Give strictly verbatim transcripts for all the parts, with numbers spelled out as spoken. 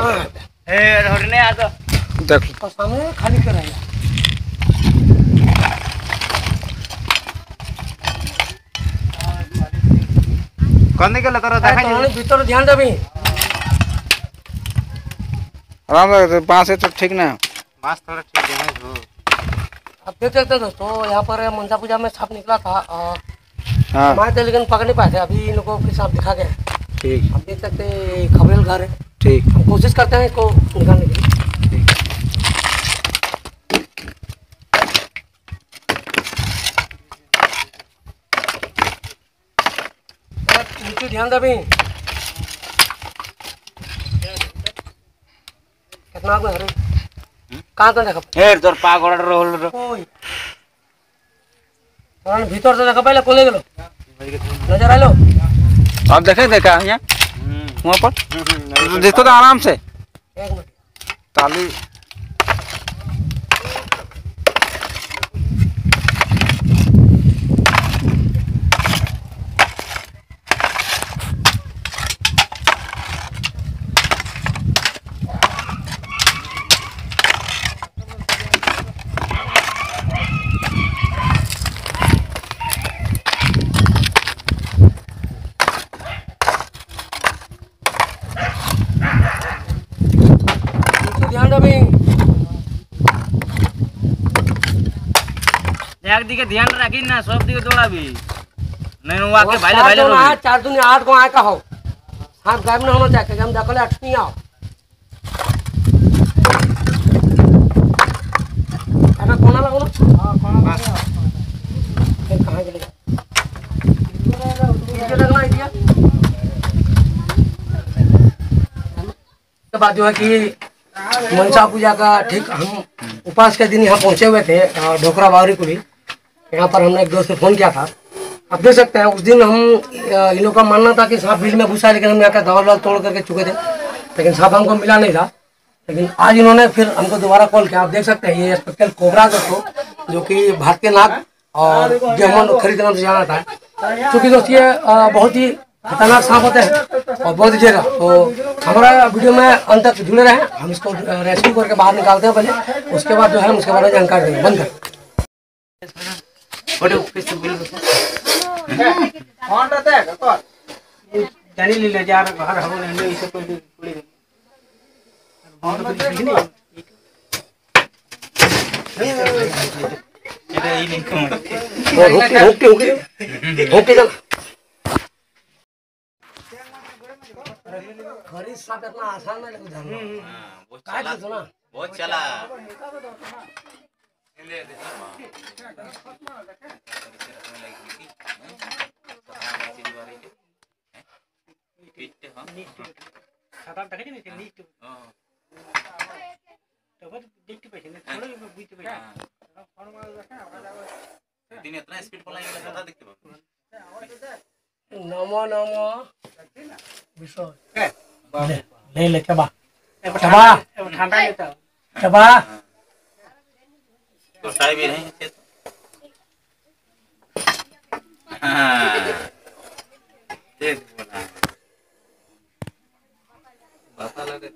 कहाँ है? ए ढोरने आ तो देख तो सामने खाली कर रहा कौन निकल तोरा देखा है। भीतर ध्यान देबी। आराम से बांस है तो ठीक ना बांस थोड़ा ठीक है तो अब देख सकते हैं दोस्तों, यहाँ पर मनसा पूजा में सांप निकला था। हाँ हमारे थे लेकिन पकड़ नहीं पाए थे। अभी इन लोगों को फिर सांप दिखा गया। ठीक आप देख सकते हैं खबरेल घर है। ठीक हम कोशिश करते हैं इसको निकालने की। नीचे ध्यान दे भी कितना आगे हरे कहाँ तो देखा ए तोर पागड़ रोल रो ओए तोरण भीतर से देखा पहले कोले गेलो नजर आलो। आप देखे देखा यहाँ वहाँ पर देखो तो आराम से एक मिनट ताली ध्यान दे भी एक दिके ध्यान रखी ना सब दिके दौड़ा भी नहीं नुआ के भाईले भाईले चार रो दुनिया चार दुनिया आठ को आए का हो सांप गायब ना होना चाहिए। हम देखले अठनी आओ अरे कोना लगो ना। हां कोना लगा फिर कहां गेले ये लगना है दिया के बाद जो है कि मनसा पूजा का ठीक हम उपास के दिन यहाँ पहुंचे हुए थे ढोकरा बावरी को भी। यहाँ पर हमने एक दोस्त को फोन किया था। आप देख सकते हैं उस दिन हम इन लोगों का मानना था कि सांप बीज में घुसा, लेकिन हम यहाँ का दवा वाल तोड़ करके चुके थे, लेकिन सांप हमको मिला नहीं था। लेकिन आज इन्होंने फिर हमको दोबारा कॉल किया। आप देख सकते हैं ये स्पेक्ट्रल कोबरा दोस्तों, जो कि भारतीय नाग और गेहूं खरीद नाम से जाना था। क्योंकि दोस्त ये बहुत ही खतरनाक सांप होते हैं और बहुत जगह। तो हमारा वीडियो में अंत तक जुड़े रहे। हम इसको रेस्क्यू करके बाहर निकालते हैं पहले, उसके बाद जो है हम उसके बारे में जानकारी देंगे। बंद कर खरीद सांप इतना आसान नहीं लगता है। बहुत चला नमो नमो विषय ले ले चबा चबा ठंडा लेता चबा तो साई भी नहीं है हां देख बोला पता लगे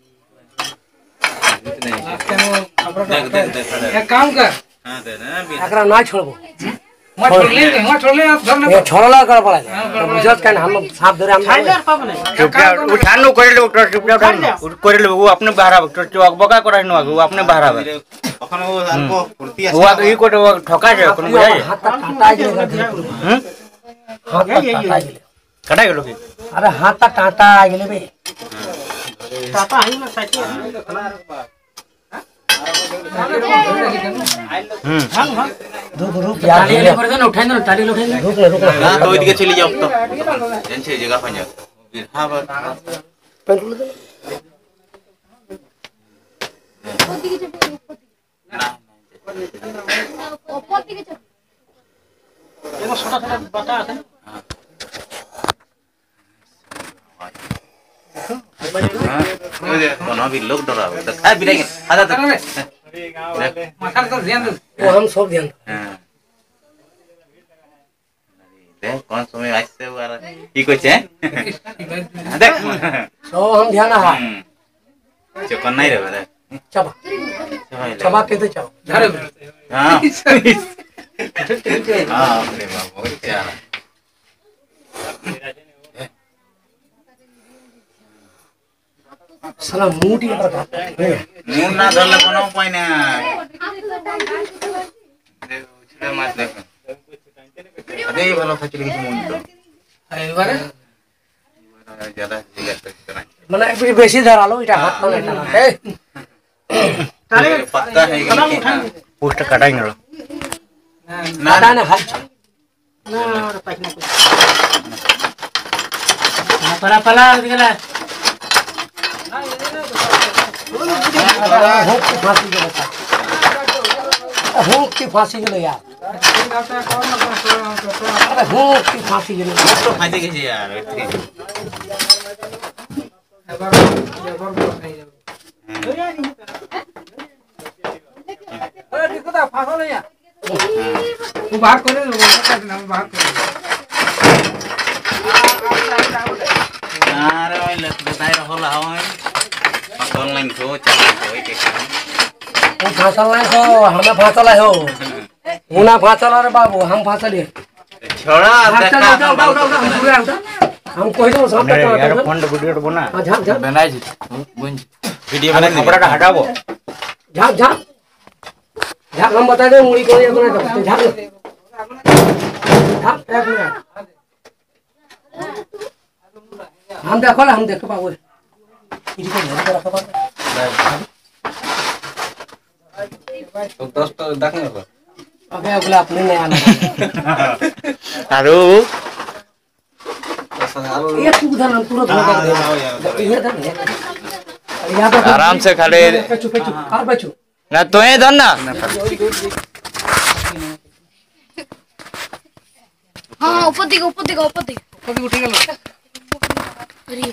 एक काम कर हां दे ना एकरा ना छोड़बो मत छोड़ ले मत छोड़ ले आप धरने ये छोड़ला कर पड़ा है बुझत के हम सांप धरे हम उठा नो करे लो चुपचाप करे लो वो अपने बाहर आ चौक बका करे नो वो अपने बाहर आ ওখানে ও অল্প ফুর্তি আছে वो तो ई कोटे ठोका जाए कोन बुझाई हाथ काटा गेले हम हाथ काटा गेले कटा गेलो की अरे हाथ तक काटा गेले बे टाटा है ना साथी हम हां हां रुक रुक यार टाली कर दे उठाई ना टाली उठाई ना रुक रुक না তো ওইদিকে চলে যাও তো জানছে জায়গা পাই যাও হ্যাঁ বাস पेट्रोल दे না ऊपर दिखे चल एगो छोटा छोटा बता है हां ये कोना भी लोग डरा तो खा भी नहीं आजा तो माथा कर ध्यान दे वो हम सब ध्यान हां देख कौन समय आइसे हुआ की कोचे देख सब हम ध्यान है चकन नहीं रहे बता चबा चबा कहते चबा झाड़े में हाँ हाँ अपने बाबू क्या साला मूड ये पर मूड ना धरले कोनो उपाय ना छुड़े मत देख अरे ये वाला फचली की मूड तो अरे बारे ज्यादा जिगर करना मने एक बेसी धरा लो इटा हाथ में लेना है ताले पक्का है कि पोस्ट कटाएंगे लो ना ना ना हाथ ना और पैसा कुछ पला पला दिखला हो की फांसी के बता हो की फांसी के यार अरे हो की फांसी के तो फायदे के यार अरे देखो ता फांसा ले यार वो भाग करे वो ना भाग करे अरे भाई लत बताए रहो लाओ ऑनलाइन तो चल कोई के काम वो फांसा ले हो हमें फांसा ले हो मुना फांसा रे बाबू हम फांसा लिए छोड़ा देखा हम कोई तो सब तक यार फोन वीडियो बना हां झाप झाप बनाई जी गुंज वीडियो बना कपड़ा हटाओ झाप झाप झाप हम बता दे मुड़ी को ये बना दो झाप झाप एक मिनट हम देखो हम देखो बाबू इसको नहीं कर रखा तो दोस्तों देखने को अबे अगला अपने नहीं आना आरो ये तू उधर हम तुरंत होगा ये धर यहाँ पे आराम से खड़े बच्चों बच्चों और बच्चों ना तो ये धर ना हाँ ऊपर दिखो ऊपर दिखो ऊपर दिखो कभी उठेगा ना अरे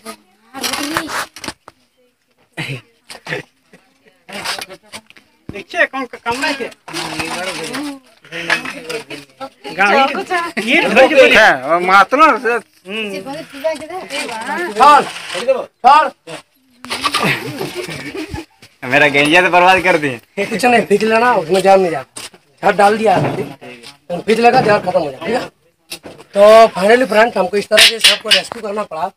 देखिए कौन कमरा के गाड़ी ये है मातलो से चल चल मेरा गेंजिया तो बर्बाद कर दी कुछ नहीं खींच लेना उसमें जान नहीं जाता छत डाल दिया खींच लेगा जान खत्म हो जाएगा ठीक है तो फाइनली फ्रेंड हमको इस तरह से सबको रेस्क्यू करना पड़ा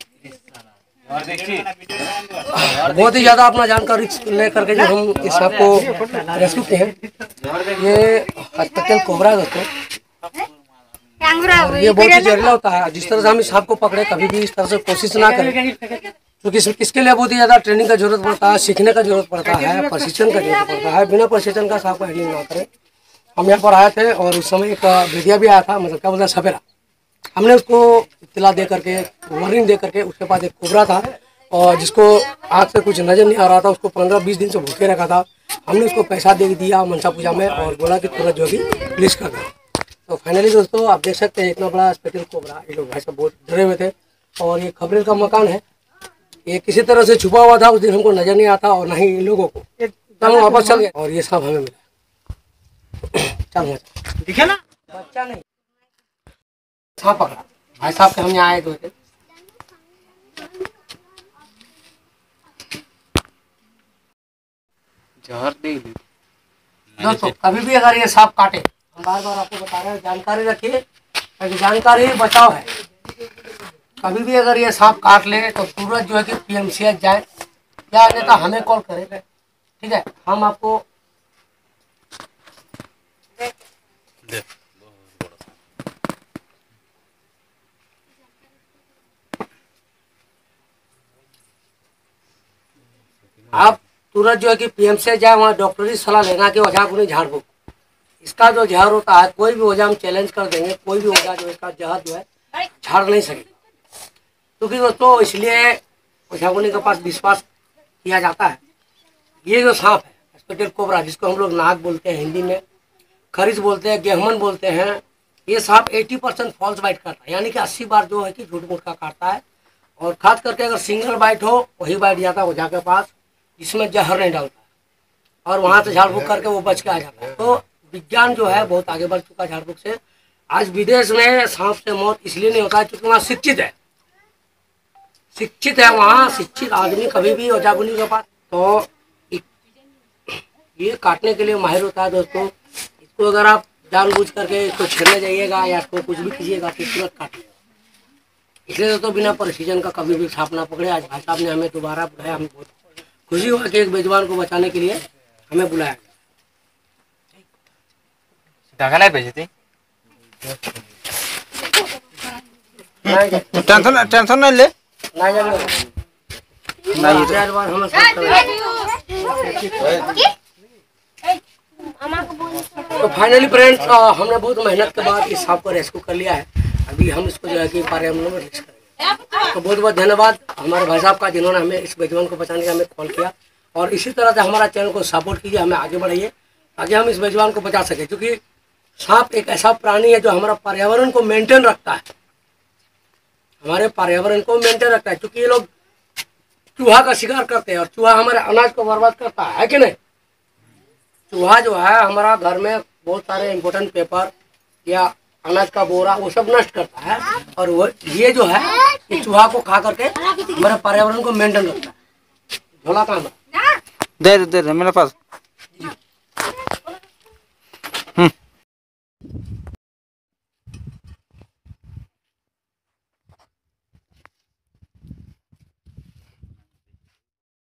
बहुत ही ज्यादा अपना जानकारी लेकर के जो हम इस सांप को रेस्क्यू किए हैं ये हॉस्पिटल कोबरा दोस्तों और ये बहुत ही जहरीला होता है जिस तरह से हम इस सांप को पकड़े कभी भी इस तरह से कोशिश ना करें क्योंकि तो इसके लिए बहुत ही ज्यादा ट्रेनिंग का जरूरत पड़ता है सीखने का जरूरत पड़ता है प्रशिक्षण का जरूरत पड़ता है बिना प्रशिक्षण का सांप को हैंडलिंग ना करें हम यहाँ पर आए थे और उस समय एक भेदिया भी आया था मतलब क्या बोलता है सपेरा हमने उसको इत्तला दे करके वार्निंग दे करके उसके पास एक कोबरा था और जिसको आँख से कुछ नजर नहीं आ रहा था उसको पंद्रह बीस दिन से भूखे रखा था हमने उसको पैसा दे दिया मनसा पूजा में और बोला कि तुरंत जो भी रिलीज कर दो तो फाइनली दोस्तों आप देख सकते हैं इतना बड़ा स्पेशल कोबरा ये लोग भाई साहब बहुत डरे हुए थे और ये खबरेल का मकान है ये किसी तरह से छुपा हुआ था उस दिन हमको नजर नहीं आता और ना ही इन लोगों को तो हम वापस चल गए और ये सांप हमें मिला चल दिखे ना बच्चा नहीं सांप पकड़ा भाई साहब के हम यहाँ आए हुए थे जहर दे दोस्तों कभी भी अगर ये सांप काटे हम बार बार आपको बता रहे हैं जानकारी रखिए क्योंकि जानकारी ही बचाव है कभी भी अगर ये सांप काट ले तो तुरंत जो है कि पीएमसीएच जाए या अन्यथा हमें कॉल करें ठीक है हम आपको आप तुरंत जो है कि पीएमसीएच जाए वहाँ डॉक्टरी सलाह लेना कि वजह को नहीं झाड़ फूक इसका जो जहर होता है कोई भी वजह हम चैलेंज कर देंगे कोई भी वजह जो इसका जहर जो है झाड़ नहीं सके क्योंकि दोस्तों इसलिए ओझागुनी के पास विश्वास किया जाता है ये जो सांप है स्पेशल कोबरा जिसको हम लोग नाग बोलते हैं हिंदी में खरीज बोलते हैं गेहमन बोलते हैं ये सांप अस्सी परसेंट फॉल्स बाइट करता है यानी कि अस्सी बार जो है कि झूठ मूठ का काटता है और खास करके अगर सिंगल बाइट हो वही बाइट जाता है ओझा के पास जिसमें जहर नहीं डालता और वहाँ से झाड़ फूक करके वो बच के आ जाता है तो विज्ञान जो है बहुत आगे बढ़ चुका है झाड़ फूक से आज विदेश में सांप से मौत इसलिए नहीं होता है क्योंकि वहाँ शिक्षित है शिक्षित है वहाँ शिक्षित आदमी कभी भी ओझागुनी के पास तो ये काटने के लिए माहिर होता है दोस्तों। इसको अगर आप जानबूझ करके इसको छेड़ने जाइएगा या इसको कुछ भी कीजिएगा तो तुरंत काट लेगा। इसलिए दोस्तों बिना प्रिसीजन का कभी भी सांप ना पकड़े। आज भाई साहब ने हमें दोबारा बुलाया, हमें बहुत खुशी हुआ कि एक बेजवान को बचाने के लिए हमें बुलाया। टाका नहीं भेजी थी, नहीं टेंशन टेंशन नहीं ले। नहीं जाने नहीं चार बार हमें साथ तो फाइनली फ्रेंड्स हमने बहुत मेहनत के बाद इस सांप को रेस्क्यू कर लिया है। अभी हम इसको जो है कि पर्यावरण में रिलीज करेंगे। तो बहुत बहुत धन्यवाद हमारे भाई साहब का जिन्होंने हमें इस बेजवान को बचाने का हमें कॉल किया। और इसी तरह से हमारा चैनल को सपोर्ट कीजिए, हमें आगे बढ़ाइए ताकि हम इस बेजवान को बचा सकें। क्योंकि सांप एक ऐसा प्राणी है जो हमारा पर्यावरण को मेंटेन रखता है, हमारे पर्यावरण को मेंटेन रखता है। क्योंकि ये लोग चूहा का शिकार करते हैं और चूहा हमारे अनाज को बर्बाद करता है कि नहीं। चूहा जो है हमारा घर में बहुत सारे इम्पोर्टेंट पेपर या अनाज का बोरा वो सब नष्ट करता है। और वो ये जो है ये चूहा को खा करके हमारे पर्यावरण को मेंटेन रखता है। झोला कहाँ है? दे दे मेरे पास।